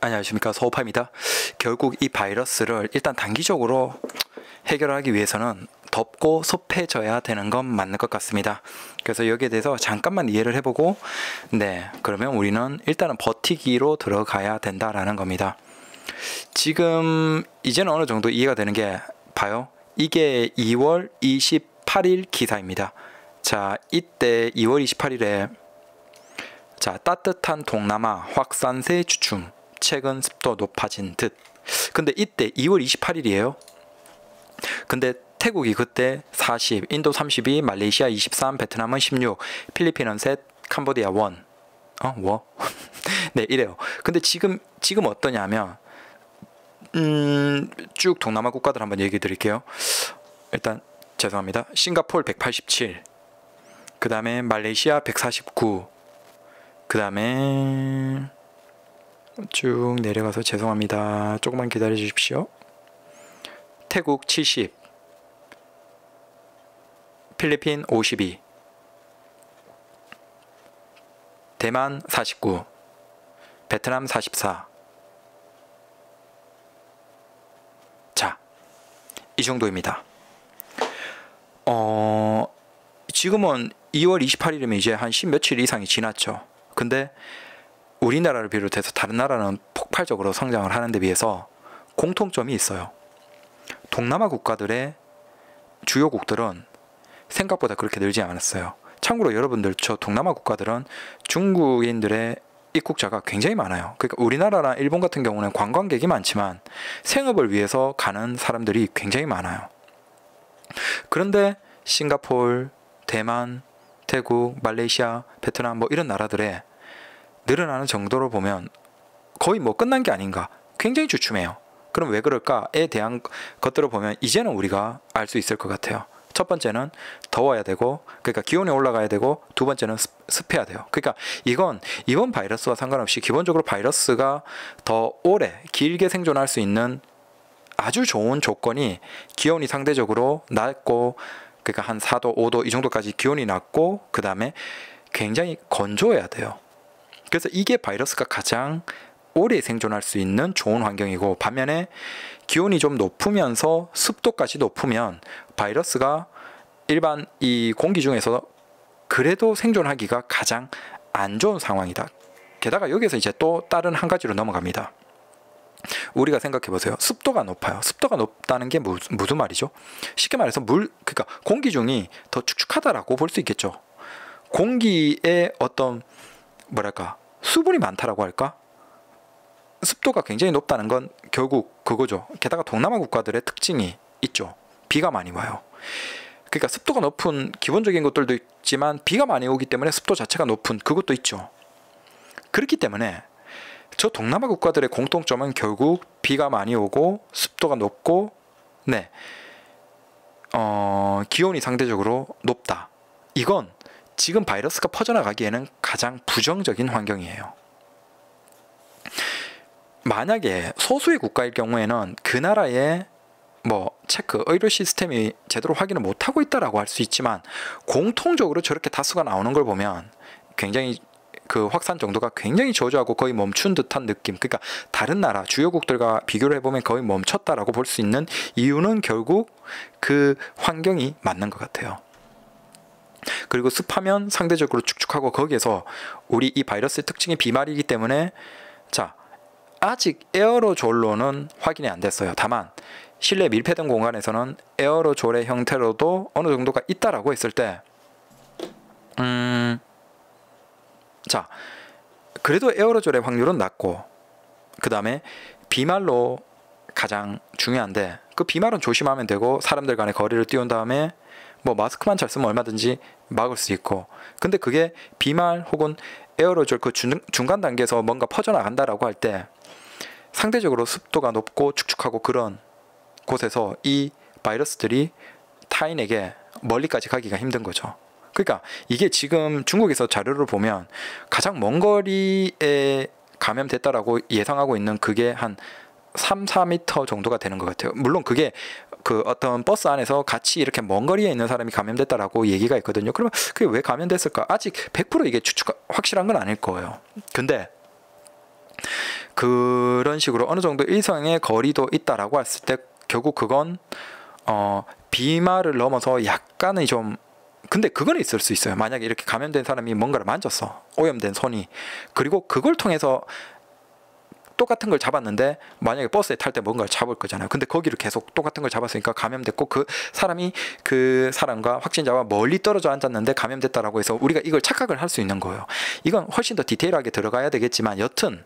안녕하십니까, 소호파입니다. 결국 이 바이러스를 일단 단기적으로 해결하기 위해서는 덮고 섭해져야 되는 건 맞는 것 같습니다. 그래서 여기에 대해서 잠깐만 이해를 해보고, 그러면 우리는 일단은 버티기로 들어가야 된다라는 겁니다. 지금 이제는 어느 정도 이해가 되는 게, 봐요, 이게 2월 28일 기사입니다. 자, 이때 2월 28일에 자, 따뜻한 동남아 확산세 주춤, 최근 습도 높아진 듯. 근데 이때 2월 28일이에요. 근데 태국이 그때 40, 인도 32, 말레이시아 23, 베트남은 16, 필리핀은 셋, 캄보디아 1. 네, 이래요. 근데 지금 어떠냐면, 쭉 동남아 국가들 한번 얘기해 드릴게요. 일단, 죄송합니다. 싱가포르 187, 그 다음에 말레이시아 149, 그 다음에 쭉 내려가서 죄송합니다. 조금만 기다려 주십시오. 태국 70, 필리핀 52, 대만 49, 베트남 44. 자, 이 정도입니다. 지금은 2월 28일이면 이제 한 10며칠 이상이 지났죠. 근데 우리나라를 비롯해서 다른 나라는 폭발적으로 성장을 하는 데 비해서 공통점이 있어요. 동남아 국가들의 주요국들은 생각보다 그렇게 늘지 않았어요. 참고로 여러분들, 저 동남아 국가들은 중국인들의 입국자가 굉장히 많아요. 그러니까 우리나라나 일본 같은 경우는 관광객이 많지만 생업을 위해서 가는 사람들이 굉장히 많아요. 그런데 싱가포르, 대만, 태국, 말레이시아, 베트남 뭐 이런 나라들의 늘어나는 정도로 보면 거의 뭐 끝난 게 아닌가, 굉장히 주춤해요. 그럼 왜 그럴까에 대한 것들을 보면 이제는 우리가 알 수 있을 것 같아요. 첫 번째는 더워야 되고, 그러니까 기온이 올라가야 되고, 두 번째는 습해야 돼요. 그러니까 이번 바이러스와 상관없이 기본적으로 바이러스가 더 오래 길게 생존할 수 있는 아주 좋은 조건이 기온이 상대적으로 낮고, 그러니까 한 4도, 5도 이 정도까지 기온이 낮고, 그 다음에 굉장히 건조해야 돼요. 그래서 이게 바이러스가 가장 오래 생존할 수 있는 좋은 환경이고, 반면에 기온이 좀 높으면서 습도까지 높으면 바이러스가 일반 이 공기 중에서 그래도 생존하기가 가장 안 좋은 상황이다. 게다가 여기서 이제 또 다른 한 가지로 넘어갑니다. 우리가 생각해 보세요. 습도가 높아요. 습도가 높다는 게 무슨 말이죠? 쉽게 말해서 그러니까 공기 중이 더 축축하다라고 볼 수 있겠죠. 공기에 어떤 뭐랄까 수분이 많다라고 할까? 습도가 굉장히 높다는 건 결국 그거죠. 게다가 동남아 국가들의 특징이 있죠. 비가 많이 와요. 그러니까 습도가 높은 기본적인 것들도 있지만 비가 많이 오기 때문에 습도 자체가 높은 그것도 있죠. 그렇기 때문에 저 동남아 국가들의 공통점은 결국 비가 많이 오고 습도가 높고, 기온이 상대적으로 높다. 이건 지금 바이러스가 퍼져나가기에는 가장 부정적인 환경이에요. 만약에 소수의 국가일 경우에는 그 나라의 의료 시스템이 제대로 확인을 못하고 있다라고 할 수 있지만, 공통적으로 저렇게 다수가 나오는 걸 보면 굉장히 그 확산 정도가 굉장히 저조하고 거의 멈춘 듯한 느낌. 그러니까 다른 나라 주요국들과 비교를 해보면 거의 멈췄다라고 볼 수 있는 이유는 결국 그 환경이 맞는 것 같아요. 그리고 습하면 상대적으로 축축하고, 거기에서 우리 이 바이러스의 특징이 비말이기 때문에, 자, 아직 에어로졸로는 확인이 안 됐어요. 다만 실내 밀폐된 공간에서는 에어로졸의 형태로도 어느 정도가 있다라고 했을 때, 자, 그래도 에어로졸의 확률은 낮고, 그 다음에 비말로 가장 중요한데, 그 비말은 조심하면 되고, 사람들 간의 거리를 띄운 다음에 마스크만 잘 쓰면 얼마든지 막을 수 있고, 근데 그게 비말 혹은 에어로졸 그 중간 단계에서 뭔가 퍼져나간다라고 할 때 상대적으로 습도가 높고 축축하고 그런 곳에서 이 바이러스들이 타인에게 멀리까지 가기가 힘든 거죠. 그러니까 이게 지금 중국에서 자료를 보면 가장 먼 거리에 감염됐다라고 예상하고 있는 그게 한 3, 4m 정도가 되는 것 같아요. 물론 그게 그 어떤 버스 안에서 같이 이렇게 먼 거리에 있는 사람이 감염됐다라고 얘기가 있거든요. 그러면 그게 왜 감염됐을까? 아직 100% 이게 확실한 건 아닐 거예요. 근데 그런 식으로 어느 정도 일상의 거리도 있다라고 했을 때 결국 그건 비말을 넘어서 약간의 좀, 근데 그건 있을 수 있어요. 만약에 이렇게 감염된 사람이 뭔가를 만졌어, 오염된 손이, 그리고 그걸 통해서 똑같은 걸 잡았는데 만약에 버스에 탈 때 뭔가를 잡을 거잖아요. 근데 거기를 계속 똑같은 걸 잡았으니까 감염됐고, 그 사람이 그 사람과 확진자와 멀리 떨어져 앉았는데 감염됐다라고 해서 우리가 이걸 착각을 할 수 있는 거예요. 이건 훨씬 더 디테일하게 들어가야 되겠지만, 여튼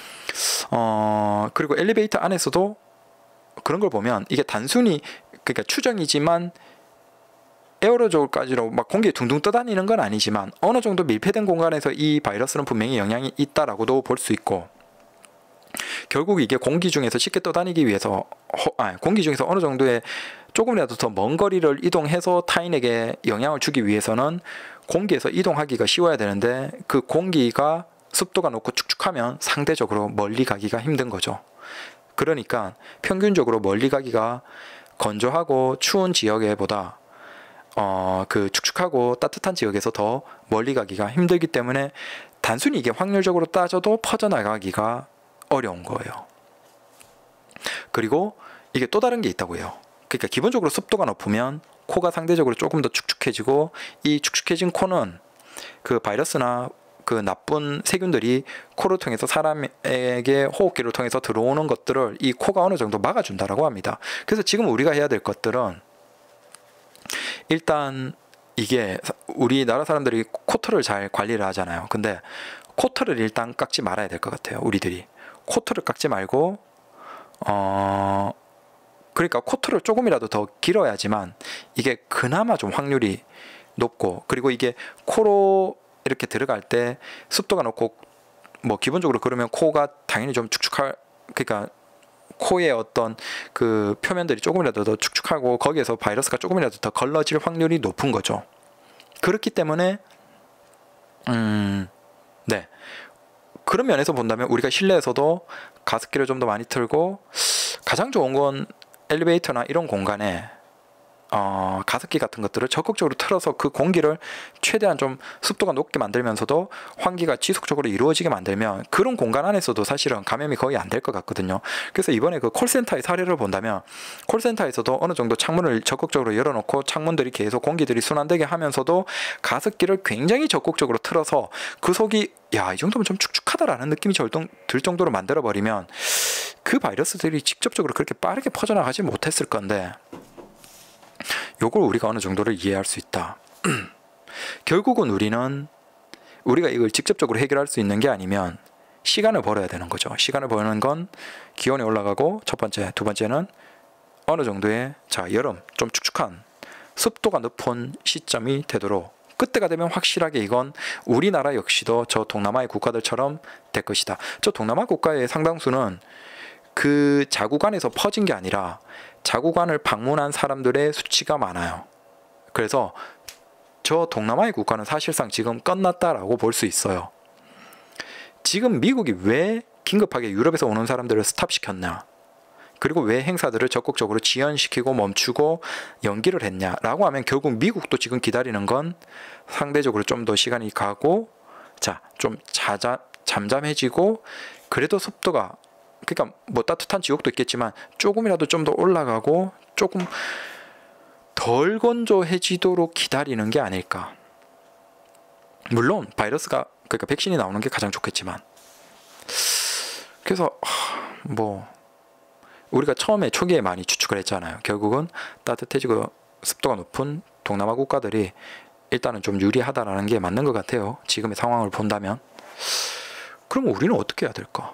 그리고 엘리베이터 안에서도 그런 걸 보면 이게 단순히 그러니까 추정이지만 에어로졸까지로 막 공기에 둥둥 떠다니는 건 아니지만 어느 정도 밀폐된 공간에서 이 바이러스는 분명히 영향이 있다라고도 볼 수 있고, 결국 이게 공기 중에서 쉽게 떠다니기 위해서 공기 중에서 어느 정도의 조금이라도 더 먼 거리를 이동해서 타인에게 영향을 주기 위해서는 공기에서 이동하기가 쉬워야 되는데, 그 공기가 습도가 높고 축축하면 상대적으로 멀리 가기가 힘든 거죠. 그러니까 평균적으로 멀리 가기가 건조하고 추운 지역에보다 그 축축하고 따뜻한 지역에서 더 멀리 가기가 힘들기 때문에 단순히 이게 확률적으로 따져도 퍼져나가기가 어려운 거예요. 그리고 이게 또 다른 게 있다고 해요. 그러니까 기본적으로 습도가 높으면 코가 상대적으로 조금 더 축축해지고, 이 축축해진 코는 그 바이러스나 그 나쁜 세균들이 코를 통해서 사람에게 호흡기를 통해서 들어오는 것들을 이 코가 어느 정도 막아준다라고 합니다. 그래서 지금 우리가 해야 될 것들은, 일단 이게 우리나라 사람들이 코털을 잘 관리를 하잖아요. 근데 코털을 일단 깎지 말아야 될 것 같아요. 우리들이 코털을 깎지 말고 그러니까 코털을 조금이라도 더 길어야지만 이게 그나마 좀 확률이 높고, 그리고 이게 코로 이렇게 들어갈 때 습도가 높고 뭐 기본적으로 그러면 코가 당연히 좀 축축할, 그러니까 코의 어떤 그 표면들이 조금이라도 더 축축하고 거기에서 바이러스가 조금이라도 더 걸러질 확률이 높은 거죠. 그렇기 때문에 네, 그런 면에서 본다면 우리가 실내에서도 가습기를 좀 더 많이 틀고, 가장 좋은 건 엘리베이터나 이런 공간에 가습기 같은 것들을 적극적으로 틀어서 그 공기를 최대한 좀 습도가 높게 만들면서도 환기가 지속적으로 이루어지게 만들면 그런 공간 안에서도 사실은 감염이 거의 안 될 것 같거든요. 그래서 이번에 그 콜센터의 사례를 본다면, 콜센터에서도 어느 정도 창문을 적극적으로 열어놓고 창문들이 계속 공기들이 순환되게 하면서도 가습기를 굉장히 적극적으로 틀어서 그 속이 이 정도면 좀 축축하다라는 느낌이 들 정도로 만들어버리면 그 바이러스들이 직접적으로 그렇게 빠르게 퍼져나가지 못했을 건데, 요걸 우리가 어느 정도를 이해할 수 있다. 결국은 우리가 이걸 직접적으로 해결할 수 있는 게 아니면 시간을 벌어야 되는 거죠. 시간을 버는 건 기온이 올라가고, 첫 번째, 두 번째는 어느 정도의 여름, 좀 축축한 습도가 높은 시점이 되도록, 그때가 되면 확실하게 이건 우리나라 역시도 저 동남아의 국가들처럼 될 것이다. 저 동남아 국가의 상당수는 그 자국안에서 퍼진 게 아니라 자국안을 방문한 사람들의 수치가 많아요. 그래서 저 동남아의 국가는 사실상 지금 끝났다라고 볼 수 있어요. 지금 미국이 왜 긴급하게 유럽에서 오는 사람들을 스탑시켰냐, 그리고 왜 행사들을 적극적으로 지연시키고 멈추고 연기를 했냐라고 하면, 결국 미국도 지금 기다리는 건 상대적으로 좀 더 시간이 가고 좀 잠잠해지고, 그래도 습도가, 그러니까 뭐 따뜻한 지역도 있겠지만 조금이라도 좀 더 올라가고 조금 덜 건조해지도록 기다리는 게 아닐까. 물론 바이러스가, 그러니까 백신이 나오는 게 가장 좋겠지만, 그래서 뭐 우리가 처음에 초기에 많이 추측을 했잖아요. 결국은 따뜻해지고 습도가 높은 동남아 국가들이 일단은 좀 유리하다라는 게 맞는 것 같아요. 지금의 상황을 본다면. 그럼 우리는 어떻게 해야 될까?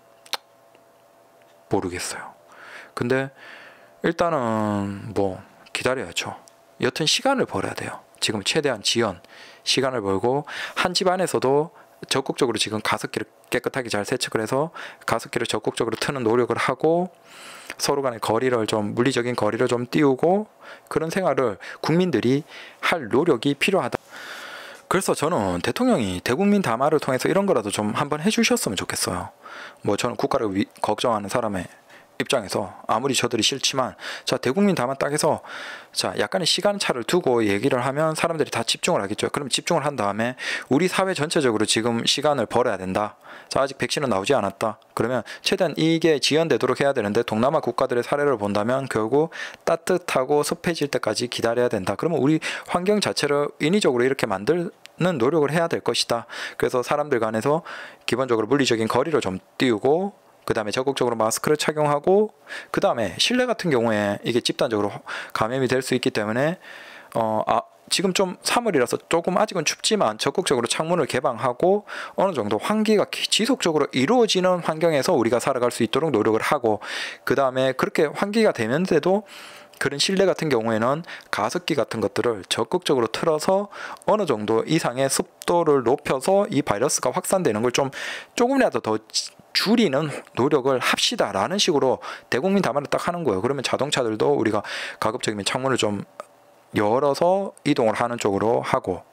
모르겠어요. 근데 일단은 뭐 기다려야죠. 여튼 시간을 벌어야 돼요. 지금 최대한 시간을 벌고, 한 집 안에서도 적극적으로 지금 가습기를 깨끗하게 잘 세척을 해서 가습기를 적극적으로 트는 노력을 하고, 서로 간의 거리를 좀, 물리적인 거리를 좀 띄우고, 그런 생활을 국민들이 할 노력이 필요하다. 그래서 저는 대통령이 대국민 담화를 통해서 이런 거라도 좀 한번 해주셨으면 좋겠어요. 뭐 저는 국가를 걱정하는 사람의 입장에서 아무리 저들이 싫지만 자 대국민 담화 딱 해서 자 약간의 시간차를 두고 얘기를 하면 사람들이 다 집중을 하겠죠. 그럼 집중을 한 다음에 우리 사회 전체적으로 지금 시간을 벌어야 된다. 자 아직 백신은 나오지 않았다. 그러면 최대한 이게 지연되도록 해야 되는데 동남아 국가들의 사례를 본다면 결국 따뜻하고 습해질 때까지 기다려야 된다. 그러면 우리 환경 자체를 인위적으로 이렇게 만들 는 노력을 해야 될 것이다. 그래서 사람들 간에서 기본적으로 물리적인 거리를 좀 띄우고 그 다음에 적극적으로 마스크를 착용하고 그 다음에 실내 같은 경우에 이게 집단적으로 감염이 될 수 있기 때문에 지금 좀 3월이라서 조금 아직은 춥지만 적극적으로 창문을 개방하고 어느 정도 환기가 지속적으로 이루어지는 환경에서 우리가 살아갈 수 있도록 노력을 하고 그 다음에 그렇게 환기가 되면서도 그런 실내 같은 경우에는 가습기 같은 것들을 적극적으로 틀어서 어느 정도 이상의 습도를 높여서 이 바이러스가 확산되는 걸 조금이라도 더 줄이는 노력을 합시다라는 식으로 대국민 담화를 딱 하는 거예요. 그러면 자동차들도 우리가 가급적이면 창문을 좀 열어서 이동을 하는 쪽으로 하고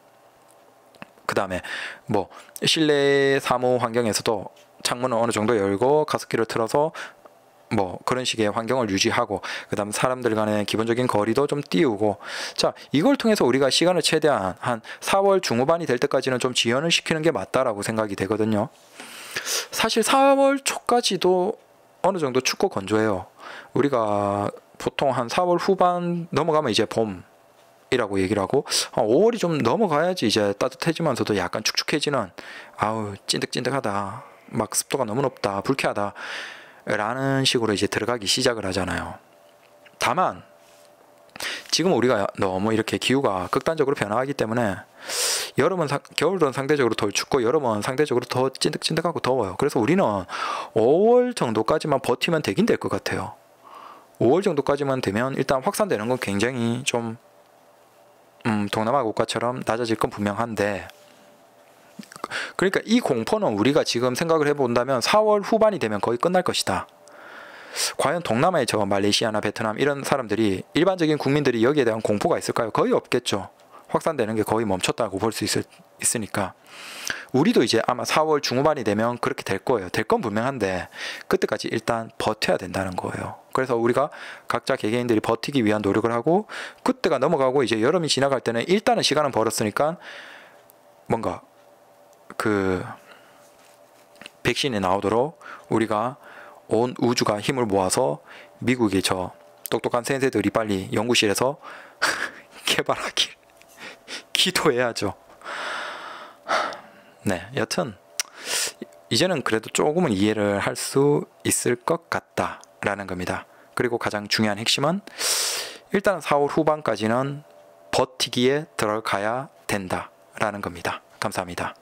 그 다음에 뭐 실내 사무 환경에서도 창문을 어느 정도 열고 가습기를 틀어서 뭐 그런 식의 환경을 유지하고 그 다음 사람들 간의 기본적인 거리도 좀 띄우고 자 이걸 통해서 우리가 시간을 최대한 한 4월 중후반이 될 때까지는 좀 지연을 시키는 게 맞다라고 생각이 되거든요. 사실 4월 초까지도 어느 정도 춥고 건조해요. 우리가 보통 한 4월 후반 넘어가면 이제 봄이라고 얘기를 하고 5월이 좀 넘어가야지 이제 따뜻해지면서도 약간 축축해지는 아우 찐득찐득하다 막 습도가 너무 높다 불쾌하다 라는 식으로 이제 들어가기 시작을 하잖아요. 다만 지금 우리가 너무 이렇게 기후가 극단적으로 변화하기 때문에 여름은 겨울은 상대적으로 덜 춥고 여름은 상대적으로 더 찐득찐득하고 더워요. 그래서 우리는 5월 정도까지만 버티면 되긴 될 것 같아요. 5월 정도까지만 되면 일단 확산되는 건 굉장히 좀 동남아 국가처럼 낮아질 건 분명한데 그러니까 이 공포는 우리가 지금 생각을 해본다면 4월 후반이 되면 거의 끝날 것이다. 과연 동남아의 저 말레이시아나 베트남 이런 사람들이 일반적인 국민들이 여기에 대한 공포가 있을까요? 거의 없겠죠. 확산되는 게 거의 멈췄다고 볼 수 있으니까 우리도 이제 아마 4월 중후반이 되면 그렇게 될 거예요. 될 건 분명한데 그때까지 일단 버텨야 된다는 거예요. 그래서 우리가 각자 개개인들이 버티기 위한 노력을 하고 그때가 넘어가고 이제 여름이 지나갈 때는 일단은 시간은 벌었으니까 뭔가 그 백신이 나오도록 우리가 온 우주가 힘을 모아서 미국의 저 똑똑한 센세들이 빨리 연구실에서 개발하길 기도해야죠. 네, 여튼 이제는 그래도 조금은 이해를 할 수 있을 것 같다라는 겁니다. 그리고 가장 중요한 핵심은 일단 4월 후반까지는 버티기에 들어가야 된다라는 겁니다. 감사합니다.